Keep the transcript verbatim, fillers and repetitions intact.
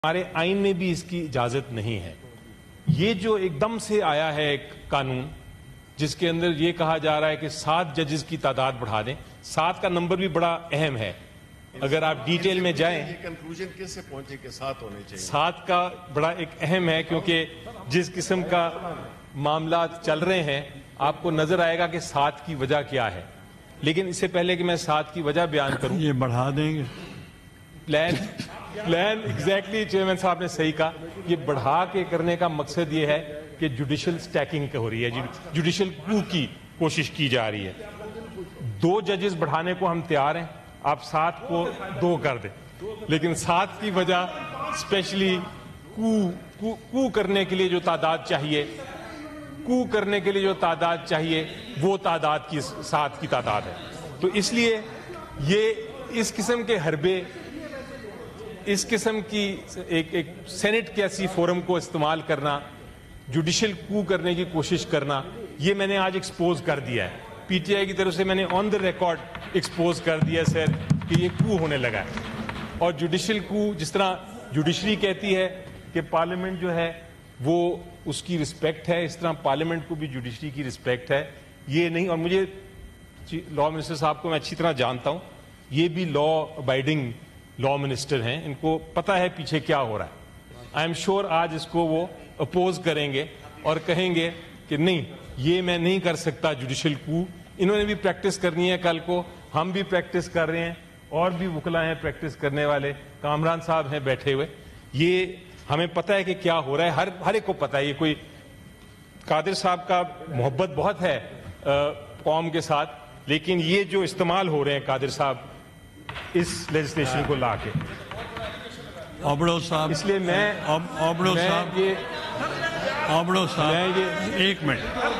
ہمارے آئین میں بھی اس کی اجازت نہیں ہے۔ یہ جو ایک دم سے آیا ہے ایک قانون جس کے اندر یہ کہا جا رہا ہے کہ سات ججز کی تعداد بڑھا دیں، سات کا نمبر بھی بڑا اہم ہے۔ اگر آپ ڈیٹیل میں جائیں، یہ کنکلوژن کس سے پہنچے کہ سات ہونے چاہیے؟ سات کا بڑا ایک اہم ہے کیونکہ جس قسم کا معاملات چل رہے ہیں آپ کو نظر آئے گا کہ سات کی وجہ کیا ہے۔ لیکن اس سے پہلے کہ میں سات کی وجہ بیان کروں، یہ بڑھا دیں گے پلان پلان ایگزیکٹلی چیئرمین صاحب نے صحیح کہا، یہ بڑھا کے کرنے کا مقصد یہ ہے کہ جوڈیشل سٹیکنگ ہو رہی ہے، جوڈیشل کو کی کوشش کی جا رہی ہے۔ دو ججز بڑھانے کو ہم تیار ہیں، آپ سات کو دو کر دیں، لیکن سات کی وجہ اسپیشلی کو کو, کو کرنے کے لیے جو تعداد چاہیے کو کرنے کے لیے جو تعداد چاہیے وہ تعداد کی سات کی تعداد ہے۔ تو اس لیے یہ اس قسم کے حربے، اس قسم کی ایک ایک سینٹ کے ایسی فورم کو استعمال کرنا، جوڈیشل کو کرنے کی کوشش کرنا، یہ میں نے آج ایکسپوز کر دیا ہے۔ پی ٹی آئی کی طرف سے میں نے آن دا ریکارڈ ایکسپوز کر دیا سر کہ یہ کو ہونے لگا ہے۔ اور جوڈیشل کو، جس طرح جوڈیشری کہتی ہے کہ پارلیمنٹ جو ہے وہ اس کی رسپیکٹ ہے، اس طرح پارلیمنٹ کو بھی جوڈیشری کی رسپیکٹ ہے۔ یہ نہیں، اور مجھے لا منسٹر صاحب کو میں اچھی طرح جانتا ہوں، یہ بھی لا ابائڈنگ لا منسٹر ہیں، ان کو پتہ ہے پیچھے کیا ہو رہا ہے۔ آئی ایم شیور آج اس کو وہ اپوز کریں گے اور کہیں گے کہ نہیں، یہ میں نہیں کر سکتا جوڈیشل کو۔ انہوں نے بھی پریکٹس کرنی ہے، کل کو ہم بھی پریکٹس کر رہے ہیں، اور بھی وکلا ہیں پریکٹس کرنے والے، کامران صاحب ہیں بیٹھے ہوئے۔ یہ ہمیں پتہ ہے کہ کیا ہو رہا ہے، ہر ہر ایک کو پتہ ہے۔ یہ کوئی قادر صاحب کا محبت بہت ہے قوم کے ساتھ، لیکن یہ جو استعمال ہو رہے ہیں قادر صاحب اس لیجسلیشن کو لا کے، اوبڑو صاحب، اس لیے میں اوبڑو صاحب یہ اوبڑو میں صاحب یہ ایک منٹ